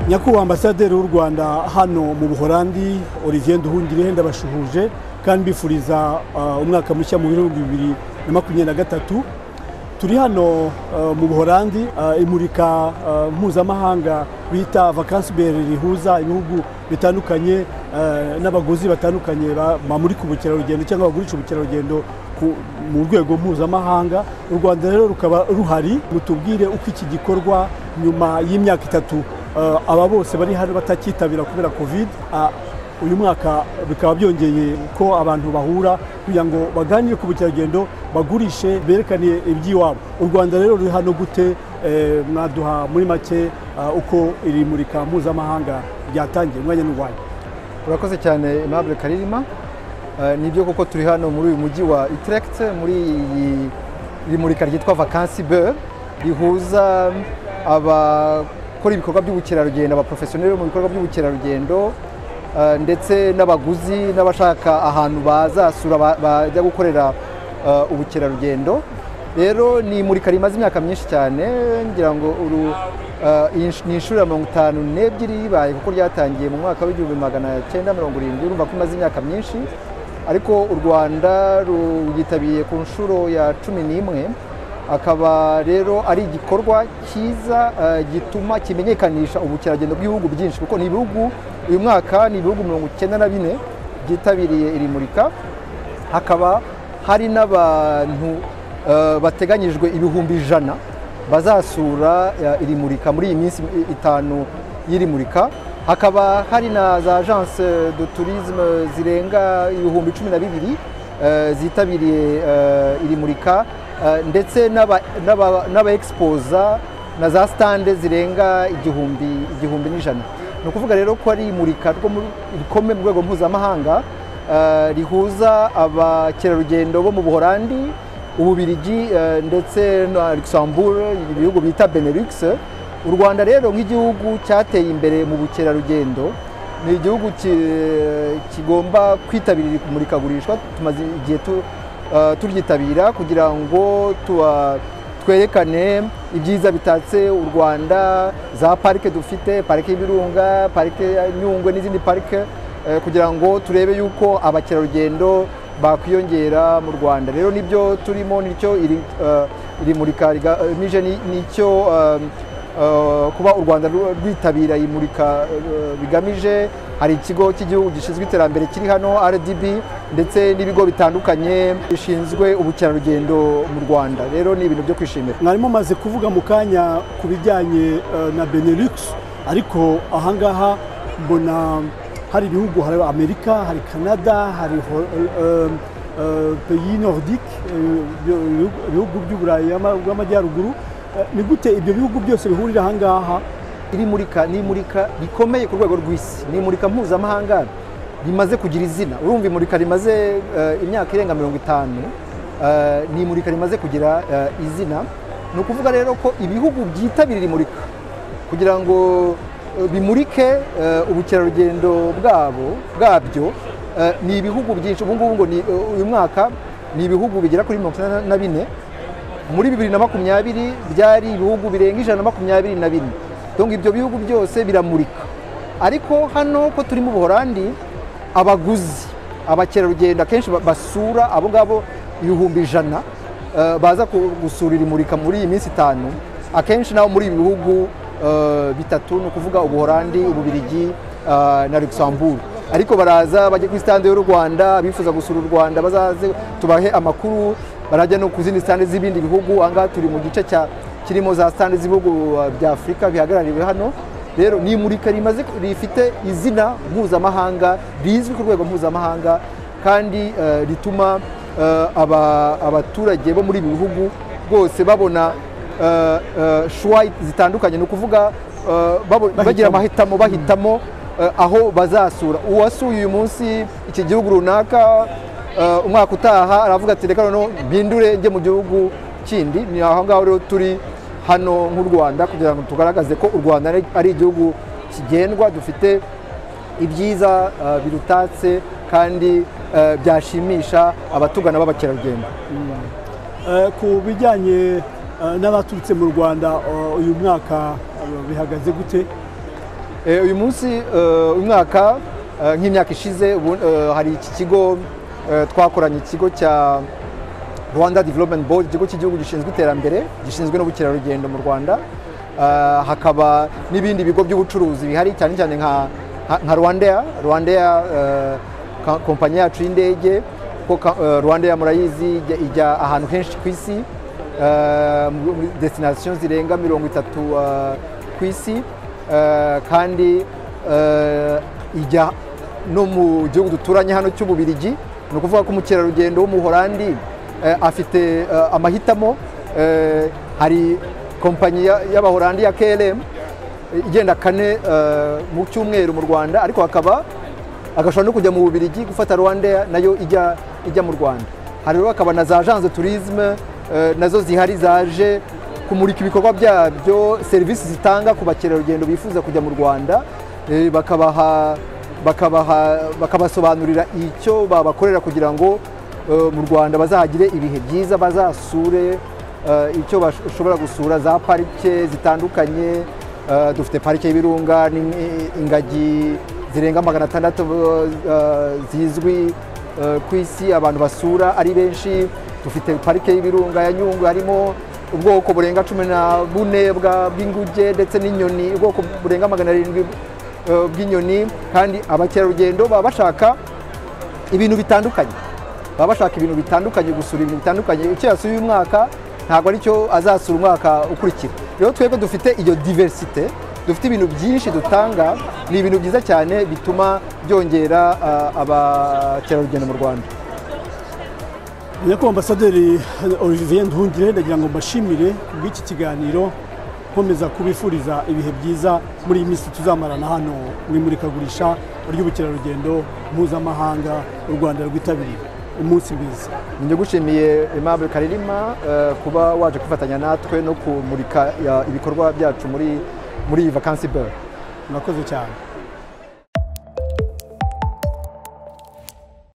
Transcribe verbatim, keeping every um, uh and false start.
Nyakubahwa Ambasaderi w'u Rwanda hano mu Buholandi Olivier Nduhungirehe ndabashuhuje kandi bifuriza uh, umwaka mushya mu bibiri na makumyabiri na gatatu. Turi hano uh, mu Buholandi uh, imurika uh, mpuzamahanga bita Vakantiebeurs rihuza ibihugu bitandukanye uh, n'abaguzi batandukanye bamurika ubukerarugendo cyangwa bagurisha ubukerarugendo mu rwego mpuzamahanga. U Rwanda rero rukaba ruhari. Mutubwire uko iki gikorwa nyuma y'imyaka itatu uh, aba bose bari hano batakitabira kubera covid uh, uyu mwaka bikaba byongeye ko abantu bahura kugira ngo baganire ku bukerarugendo bagurishe berekaniye iby'iwabo. U Rwanda rero ruri hano gute? eh, mwaduha muri make uh, uko iri murika mpuzamahanga ryatangiye mwanya n'urwanya. Urakoze cyane Aimable Karirima. Uh, nibyo koko turi hano muri uyu mujyi wa Utrecht muri iri murika ryitwa Vakantiebeurs rihuza abakora ibikorwa by'ubukerarugendo, abaprofessionels mu bikorwa by'ubukerarugendo Uh, ndetse n'abaguzi n'abashaka ahantu bazasura bajya gukorera uh, ubukerarugendo. Rero ni murika rimaze imyaka myinshi cyane, ngira ngo uru uh, ni inshuro ya mirongo itanu n'ebyiri ribaye kuko ryatangiye mu mwaka w'igihumbi magana cyenda mirongo irindwi. Urumva ko imaze imyaka myinshi, ariko u Rwanda ruyitabiye ku nshuro ya cumi n'imwe. Akaba rero ari igikorwa cyiza uh, gituma kimenyekanisha ubukerarugendo bw'ibihugu byinshi, kuko ni ibihugu uyu mwaka ni ibihugu mirongo icyenda na bine byitabiriye iri murika. Hakaba hari n'abantu uh, bateganyijwe ibihumbi ijana bazasura uh, iri murika muri iyi minsi itanu y'iri murika. Hakaba hari na za agence de tourisme zirenga ibihumbi cumi na bibiri uh, zitabiriye uh, iri murika, uh, ndetse n'aba exposa na za stande zirenga igihumbi igihumbi n'ijana. Ni ukuvuga rero ko ari imurika rikomeye mu rwego mpuzamahanga uh, rihuza abakerarugendo bo mu Buholandi, Ububiligi uh, ndetse na Luxembourg, ibihugu bita Benelux. U Rwanda rero nk'igihugu cyateye imbere mu bukerarugendo, ni igihugu kigomba kwitabirira imurikagurisha. Tumaze igihe tu, uh, turyitabira kugira ngo tuwa twerekane ibyiza bitatse u Rwanda, za parike dufite, parike y'Ibirunga, parike ya Nyungwe n'izindi parike, eh, kugira ngo turebe yuko abakerarugendo bakwiyongera mu Rwanda. Rero nibyo turimo, nicyo iri uh, iri murika nije nicyo uh, uh, kuba u Rwanda rwitabira imurika uh, bigamije. Hari ikigo cy'igihugu gishinzwe iterambere kiri hano R D B, ndetse n'ibigo bitandukanye bishinzwe ubukerarugendo mu Rwanda. Rero ni ibintu byo kwishimira. Mwarimo maze kuvuga mu kanya ku bijyanye uh, na Benelux, ariko ahangaha mbona hari ibihugu, hari Amerika, hari Canada, hari uh, uh, pays nordique, ibihugu by'Uburayi bw'amajyaruguru. Ni gute ibyo bihugu byose bihurira ahangaha? Iri murika ni murika rikomeye ku rwego rw'isi, ni murika mpuzamahanga rimaze kugira izina. Urumva imurika rimaze uh, imyaka irenga mirongo itanu, uh, ni murika rimaze kugira uh, izina. Ni ukuvuga rero ko ibihugu byitabirira imurika kugira ngo uh, bimurike uh, ubukerarugendo bwabo bwabyo uh, ni ibihugu byinshi. Ubu ngubu ngo ni uh, uyu mwaka ni ibihugu bigera kuri mirongo icyenda na bine. Muri bibiri na makumyabiri byari ibihugu birenga ijana na makumyabiri na bine. Donc ibyo bihugu byose biramurika. Ariko hano ko turi mu Buholandi, abaguzi, abakerarugendo akenshi basura abo ngabo ibihumbi ijana uh, baza gusura iri murika muri iyi minsi itanu, akenshi nabo muri ibi bihugu uh, bitatu, ni ukuvuga Ubuholandi, Ububiligi uh, na Luxembourg. Ariko baraza bajye ku stande y'u Rwanda, bifuza gusura u Rwanda bazaze tubahe amakuru, barajya no ku zindi stande z'ibindi bihugu. Anga turi mu gice cya kirimo za stande z'ibihugu bya Afrika bihagarariwe hano. Rero ni murika rimaze rifite izina mpuzamahanga, rizwi ku rwego mpuzamahanga, kandi uh, rituma uh, aba abaturage bo muri ibi bihugu bose babona uh, uh, choix zitandukanye. Ni ukuvuga uh, bagira amahitamo, bahitamo uh, aho bazasura. Uwasuye uyu munsi iki gihugu runaka, uh, umwaka utaha aravuga ati reka no bindure njye mu gihugu kindi. Ni aho ngaho rero turi hano nk'u Rwanda kugira ngo tugaragaze ko u Rwanda ari igihugu kigendwa, dufite ibyiza uh, birutatse kandi uh, byashimisha abatugana b'abakerarugendo. Mm. Uh, ku bijyanye uh, n'abaturutse mu Rwanda uh, uyu mwaka uh, bihagaze gute? uyu munsi umwaka nk'imyaka ishize hari iki kigo twakoranye, ikigo cya Rwanda Development Board, ikigo cy'igihugu gishinzwe iterambere gishinzwe n'ubukerarugendo mu Rwanda. Hakaba n'ibindi bigo by'ubucuruzi bihari, cyane cyane nka nka Rwanda Rwanda kompanyi yacu y'indege, kuko Rwanda murayizi ijya ahantu henshi ku isi, muri destination zirenga mirongo itatu ku isi, kandi ijya no mu gihugu duturanye hano cy'Ububiligi. Ni ukuvuga ko umukerarugendo w'umuholandi afite amahitamo. Hari kompanyi y'abaholandi ya K L M igenda kane mu cyumweru mu Rwanda, ariko hakaba agashobora no kujya mu Bubiligi gufata Rwanda nayo ijya ijya mu Rwanda. Hari rero hakaba na za agence de tourisme nazo zihari zaje kumurika ibikorwa byabyo, serivisi zitanga ku bakerarugendo bifuza kujya mu Rwanda, bakabaha bakabaha bakabasobanurira icyo babakorera kugira ngo mu Rwanda bazagire ibihe byiza, bazasure icyo bashobora gusura, za parike zitandukanye. Dufite parike y'ibirunga n'ingagi zirenga magana atandatu zizwi ku isi abantu basura ari benshi. Dufite parike y'ibirunga ya Nyungwe, harimo ubwoko burenga cumi na bune bw'inguge ndetse n'inyoni, ubwoko burenga magana arindwi bw'inyoni. Kandi abakerarugendo baba bashaka ibintu bitandukanye, baba bashaka ibintu bitandukanye, gusura ibintu bitandukanye. Icyo yasuye uyu mwaka ntabwo ari cyo azasura umwaka ukurikira. Rero twebwe dufite iyo diversite, dufite ibintu byinshi dutanga. Ni ibintu byiza cyane bituma byongera abakerarugendo mu Rwanda. Nyakubahwa Ambasaderi Olivier Nduhungirehe, ndagira ngo mbashimire bw'iki kiganiro, nkomeza kubifuriza ibihe byiza muri iyi minsi tuzamarana hano mu imurikagurisha ry'ubukerarugendo mpuzamahanga u Rwanda rwitabiriye. Umunsi mwiza. Ndagushimiye Impamvu kuba waje kwifatanya natwe no kumurika ibikorwa byacu muri muri Vakantiebeurs. Murakoze cyane.